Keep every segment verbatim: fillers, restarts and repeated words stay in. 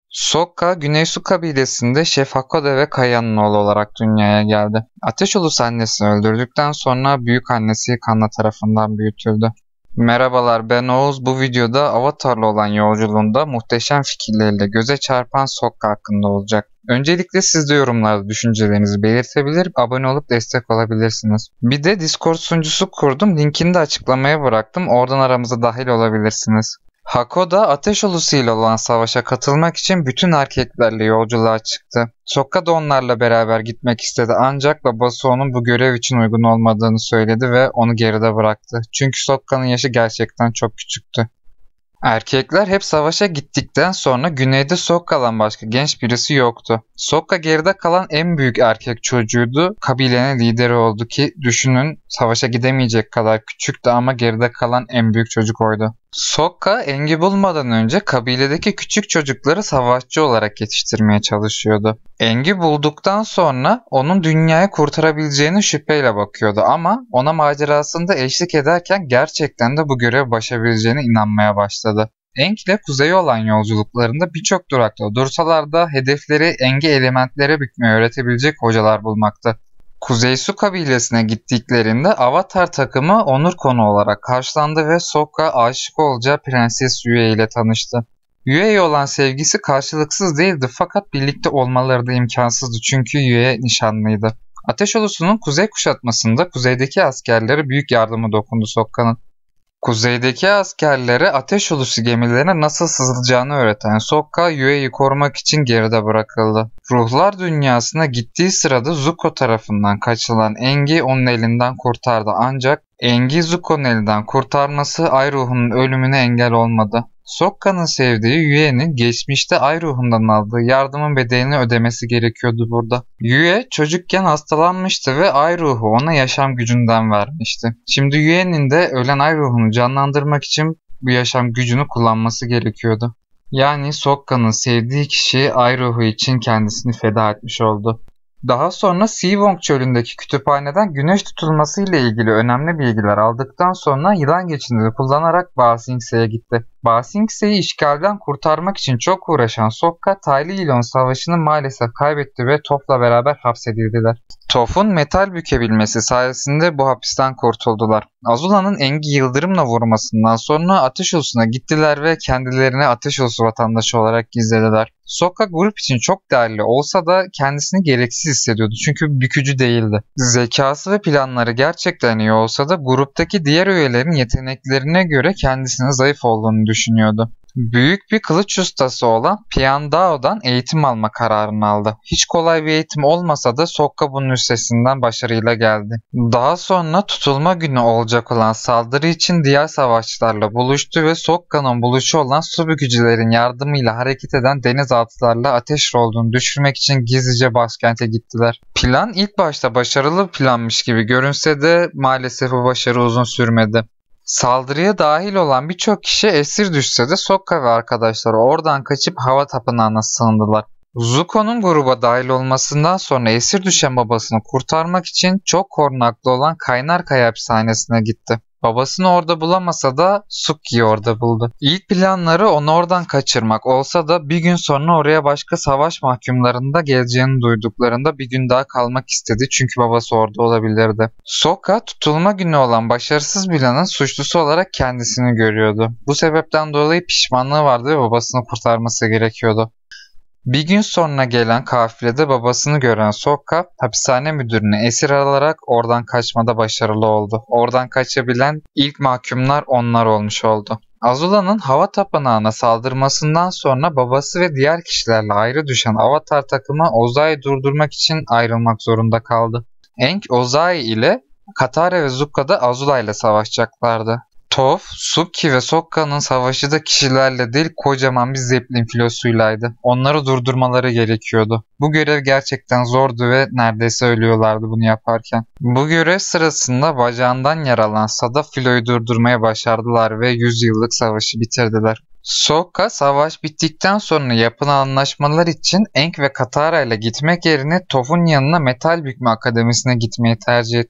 Sokka, Güneysu kabilesinde Şef Hakoda ve Kaya'nın oğlu olarak dünyaya geldi. Ateş Ulusu annesini öldürdükten sonra büyük annesi Kanna tarafından büyütüldü. Merhabalar, ben Oğuz. Bu videoda Avatar'la olan yolculuğunda muhteşem fikirleriyle göze çarpan Sokka hakkında olacak. Öncelikle siz de yorumlarda düşüncelerinizi belirtebilir, abone olup destek olabilirsiniz. Bir de Discord sunucusu kurdum, linkini de açıklamaya bıraktım, oradan aramıza dahil olabilirsiniz. Hakoda, Ateş Ulusu ile olan savaşa katılmak için bütün erkeklerle yolculuğa çıktı. Sokka da onlarla beraber gitmek istedi ancak babası onun bu görev için uygun olmadığını söyledi ve onu geride bıraktı. Çünkü Sokka'nın yaşı gerçekten çok küçüktü. Erkekler hep savaşa gittikten sonra güneyde Sokka'dan başka genç birisi yoktu. Sokka geride kalan en büyük erkek çocuğuydu. Kabilenin lideri oldu ki düşünün, savaşa gidemeyecek kadar küçüktü ama geride kalan en büyük çocuk oydu. Sokka Engi bulmadan önce kabiledeki küçük çocukları savaşçı olarak yetiştirmeye çalışıyordu. Engi bulduktan sonra onun dünyayı kurtarabileceğine şüpheyle bakıyordu ama ona macerasında eşlik ederken gerçekten de bu görevi başarabileceğine inanmaya başladı. Engi ile kuzeye olan yolculuklarında birçok durakta dursalar da hedefleri Engi elementlere bükmeyi öğretebilecek hocalar bulmaktı. Kuzeysu kabilesine gittiklerinde Avatar takımı onur konu olarak karşılandı ve Sokka aşık olacağı Prenses Yue ile tanıştı. Yue'ye olan sevgisi karşılıksız değildi fakat birlikte olmaları da imkansızdı çünkü Yue nişanlıydı. Ateş Ulusu'nun kuzey kuşatmasında kuzeydeki askerlere büyük yardımı dokundu Sokka'nın. Kuzeydeki askerlere Ateş Ulusu gemilerine nasıl sızılacağını öğreten Sokka, Yue'yi korumak için geride bırakıldı. Ruhlar dünyasına gittiği sırada Zuko tarafından kaçılan Engi onun elinden kurtardı ancak Engi Zuko'nun elinden kurtarması Ay ruhunun ölümüne engel olmadı. Sokka'nın sevdiği Yue'nin geçmişte Ay ruhundan aldığı yardımın bedelini ödemesi gerekiyordu burada. Yue çocukken hastalanmıştı ve Ay ruhu ona yaşam gücünden vermişti. Şimdi Yue'nin de ölen Ay ruhunu canlandırmak için bu yaşam gücünü kullanması gerekiyordu. Yani Sokka'nın sevdiği kişi Ay ruhu için kendisini feda etmiş oldu. Daha sonra Seewong çölündeki kütüphaneden güneş tutulması ile ilgili önemli bilgiler aldıktan sonra yılan geçidini kullanarak Ba Sing Se'ye gitti. Ba Sing Se'yi işgalden kurtarmak için çok uğraşan Sokka, Ty Lee ile savaşını maalesef kaybetti ve Toph'la beraber hapsedildiler. Toph'un metal bükebilmesi sayesinde bu hapisten kurtuldular. Azula'nın Engi yıldırımla vurmasından sonra Ateş Ulusu'na gittiler ve kendilerini Ateş Ulusu vatandaşı olarak gizlediler. Sokka grup için çok değerli olsa da kendisini gereksiz hissediyordu çünkü bükücü değildi. Zekası ve planları gerçekten iyi olsa da gruptaki diğer üyelerin yeteneklerine göre kendisinin zayıf olduğunu düşünüyordu. Büyük bir kılıç ustası olan Pian Dao'dan eğitim alma kararını aldı. Hiç kolay bir eğitim olmasa da Sokka bunun üstesinden başarıyla geldi. Daha sonra tutulma günü olacak olan saldırı için diğer savaşçılarla buluştu ve Sokka'nın buluşu olan su bükücülerin yardımıyla hareket eden denizaltılarla ateş rolunu düşürmek için gizlice başkente gittiler. Plan ilk başta başarılı bir planmış gibi görünse de maalesef bu başarı uzun sürmedi. Saldırıya dahil olan birçok kişi esir düşse de Sokka ve arkadaşları oradan kaçıp hava tapınağına sığındılar. Zuko'nun gruba dahil olmasından sonra esir düşen babasını kurtarmak için çok korunaklı olan Kaynar Kaya hapishanesine gitti. Babasını orada bulamasa da Sukki'yi orada buldu. İlk planları onu oradan kaçırmak olsa da bir gün sonra oraya başka savaş mahkumlarında geleceğini duyduklarında bir gün daha kalmak istedi çünkü babası orada olabilirdi. Sokka tutulma günü olan başarısız planın suçlusu olarak kendisini görüyordu. Bu sebepten dolayı pişmanlığı vardı ve babasını kurtarması gerekiyordu. Bir gün sonra gelen kafilede babasını gören Sokka, hapishane müdürünü esir alarak oradan kaçmada başarılı oldu. Oradan kaçabilen ilk mahkumlar onlar olmuş oldu. Azula'nın hava tapınağına saldırmasından sonra babası ve diğer kişilerle ayrı düşen Avatar takımı Ozai'yi durdurmak için ayrılmak zorunda kaldı. Aang, Ozai ile Katara ve Zuko da Azula ile savaşacaklardı. Toph, Sukki ve Sokka'nın savaşı da kişilerle değil kocaman bir zeplin filosuylaydı. Onları durdurmaları gerekiyordu. Bu görev gerçekten zordu ve neredeyse ölüyorlardı bunu yaparken. Bu görev sırasında bacağından yaralansa da filoyu durdurmaya başardılar ve yüz yıllık savaşı bitirdiler. Sokka savaş bittikten sonra yapılan anlaşmalar için Aang ve Katara ile gitmek yerine Toph'un yanına Metal Bükme Akademisi'ne gitmeyi tercih etti.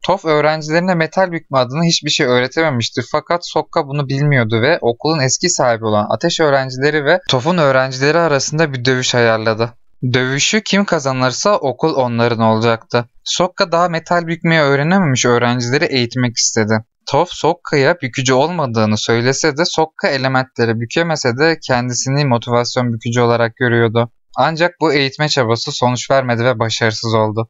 Toph öğrencilerine metal bükme adına hiçbir şey öğretememişti fakat Sokka bunu bilmiyordu ve okulun eski sahibi olan Ateş öğrencileri ve Toph'un öğrencileri arasında bir dövüş ayarladı. Dövüşü kim kazanırsa okul onların olacaktı. Sokka daha metal bükmeyi öğrenememiş öğrencileri eğitmek istedi. Toph Sokka'ya bükücü olmadığını söylese de Sokka elementleri bükemese de kendisini motivasyon bükücü olarak görüyordu. Ancak bu eğitme çabası sonuç vermedi ve başarısız oldu.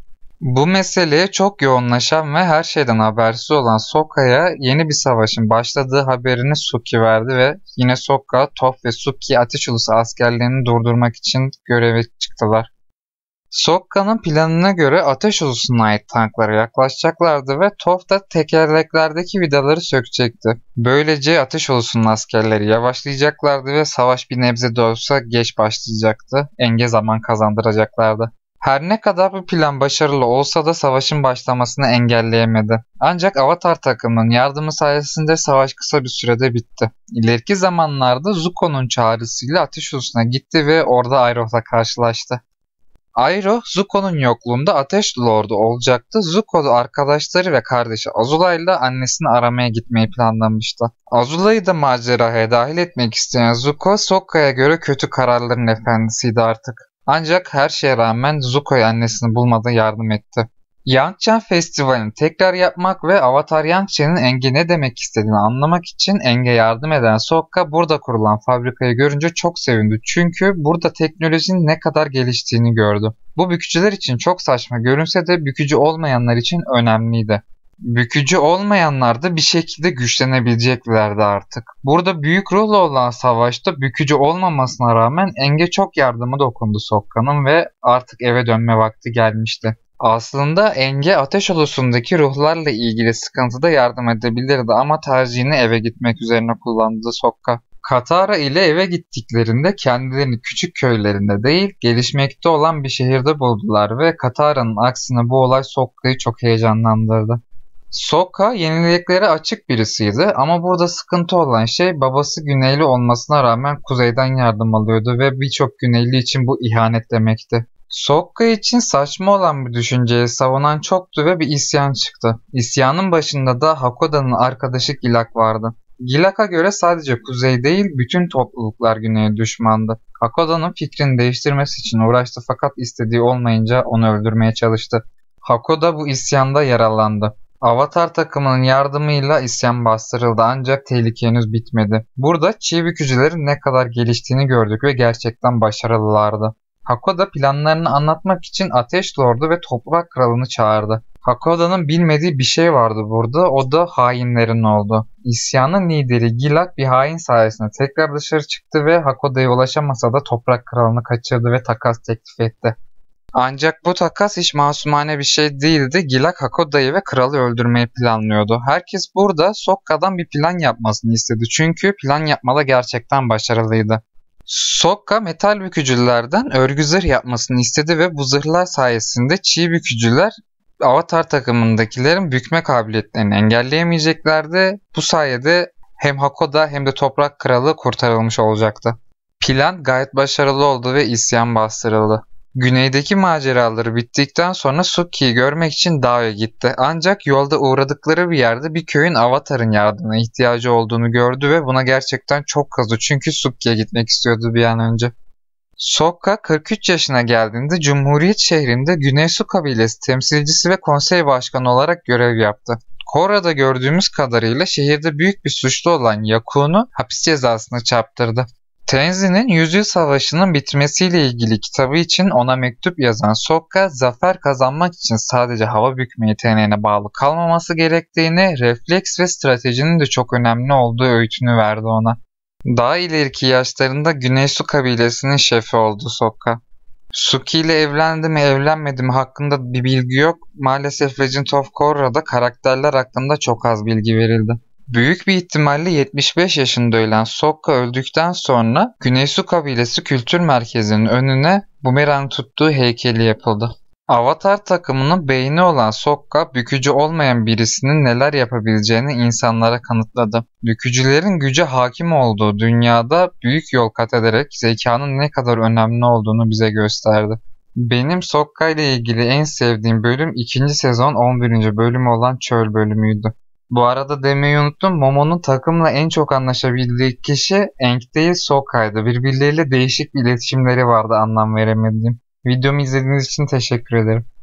Bu meseleye çok yoğunlaşan ve her şeyden habersiz olan Sokka'ya yeni bir savaşın başladığı haberini Suki verdi ve yine Sokka, Toph ve Suki Ateş Ulusu askerlerini durdurmak için göreve çıktılar. Sokka'nın planına göre Ateş Ulusu'na ait tanklara yaklaşacaklardı ve Toph da tekerleklerdeki vidaları sökecekti. Böylece Ateş Ulusu'nun askerleri yavaşlayacaklardı ve savaş bir nebze de olsa geç başlayacaktı. Enge zaman kazandıracaklardı. Her ne kadar bu plan başarılı olsa da savaşın başlamasını engelleyemedi. Ancak Avatar takımının yardımı sayesinde savaş kısa bir sürede bitti. İleriki zamanlarda Zuko'nun çağrısıyla Ateş Ulusu'na gitti ve orada Iroh'la karşılaştı. Iroh, Zuko'nun yokluğunda Ateş Lord'u olacaktı. Zuko da arkadaşları ve kardeşi Azula ile annesini aramaya gitmeyi planlamıştı. Azula'yı da maceraya dahil etmek isteyen Zuko, Sokka'ya göre kötü kararların efendisiydi artık. Ancak her şeye rağmen Zuko'ya annesini bulmada yardım etti. Yangchan Festivali'ni tekrar yapmak ve Avatar Yangchan'ın Aang'e ne demek istediğini anlamak için Aang'e yardım eden Sokka burada kurulan fabrikayı görünce çok sevindi. Çünkü burada teknolojinin ne kadar geliştiğini gördü. Bu bükücüler için çok saçma görünse de bükücü olmayanlar için önemliydi. Bükücü olmayanlar da bir şekilde güçlenebileceklerdi artık. Burada büyük ruhla olan savaşta bükücü olmamasına rağmen Aang'e çok yardımı dokundu Sokka'nın ve artık eve dönme vakti gelmişti. Aslında Aang'e Ateş Ulusu'ndaki ruhlarla ilgili sıkıntıda yardım edebilirdi ama tercihini eve gitmek üzerine kullandı Sokka. Katara ile eve gittiklerinde kendilerini küçük köylerinde değil, gelişmekte olan bir şehirde buldular ve Katara'nın aksine bu olay Sokka'yı çok heyecanlandırdı. Sokka yeniliklere açık birisiydi ama burada sıkıntı olan şey babası Güneyli olmasına rağmen Kuzey'den yardım alıyordu ve birçok Güneyli için bu ihanet demekti. Sokka için saçma olan bir düşünceyi savunan çoktu ve bir isyan çıktı. İsyanın başında da Hakoda'nın arkadaşı Gilak vardı. Gilak'a göre sadece Kuzey değil bütün topluluklar Güney'e düşmandı. Hakoda'nın fikrini değiştirmesi için uğraştı fakat istediği olmayınca onu öldürmeye çalıştı. Hakoda bu isyanda yaralandı. Avatar takımının yardımıyla isyan bastırıldı ancak tehlike henüz bitmedi. Burada çiğ bükücülerin ne kadar geliştiğini gördük ve gerçekten başarılılardı. Hakoda planlarını anlatmak için Ateş Lord'u ve Toprak Kralı'nı çağırdı. Hakoda'nın bilmediği bir şey vardı burada, o da hainlerin oldu. İsyanın lideri Gilak bir hain sayesinde tekrar dışarı çıktı ve Hakoda'ya ulaşamasa da Toprak Kralı'nı kaçırdı ve takas teklif etti. Ancak bu takas hiç masumane bir şey değildi. Gilak Hakoda'yı ve kralı öldürmeyi planlıyordu. Herkes burada Sokka'dan bir plan yapmasını istedi çünkü plan yapmada gerçekten başarılıydı. Sokka metal bükücülerden örgü zırh yapmasını istedi ve bu zırhlar sayesinde çiğ bükücüler Avatar takımındakilerin bükme kabiliyetlerini engelleyemeyeceklerdi. Bu sayede hem Hakoda hem de Toprak Kralı kurtarılmış olacaktı. Plan gayet başarılı oldu ve isyan bastırıldı. Güneydeki maceraları bittikten sonra Suki'yi görmek için dağa gitti. Ancak yolda uğradıkları bir yerde bir köyün Avatar'ın yardımına ihtiyacı olduğunu gördü ve buna gerçekten çok kızdı çünkü Suki'ye gitmek istiyordu bir an önce. Sokka kırk üç yaşına geldiğinde Cumhuriyet şehrinde Güney Su kabilesi temsilcisi ve konsey başkanı olarak görev yaptı. Korra'da gördüğümüz kadarıyla şehirde büyük bir suçlu olan Yakun'u hapis cezasına çarptırdı. Tenzi'nin Yüzyıl Savaşı'nın bitmesiyle ilgili kitabı için ona mektup yazan Sokka, zafer kazanmak için sadece hava bükme yeteneğine bağlı kalmaması gerektiğini, refleks ve stratejinin de çok önemli olduğu öğütünü verdi ona. Daha ileriki yaşlarında Güney Su kabilesinin şefi oldu Sokka. Suki ile evlendi mi evlenmedi mi hakkında bir bilgi yok. Maalesef Legend of Korra'da karakterler hakkında çok az bilgi verildi. Büyük bir ihtimalle yetmiş beş yaşında ölen Sokka öldükten sonra Güney Su kabilesi kültür merkezinin önüne bumerang tuttuğu heykeli yapıldı. Avatar takımının beyni olan Sokka, bükücü olmayan birisinin neler yapabileceğini insanlara kanıtladı. Bükücülerin güce hakim olduğu dünyada büyük yol kat ederek zekanın ne kadar önemli olduğunu bize gösterdi. Benim Sokka ile ilgili en sevdiğim bölüm ikinci sezon on birinci bölümü olan Çöl bölümüydü. Bu arada demeyi unuttum. Momo'nun takımla en çok anlaşabildiği kişi Aang değil Sokka'ydı. Birbirleriyle değişik bir iletişimleri vardı anlam veremediğim. Videomu izlediğiniz için teşekkür ederim.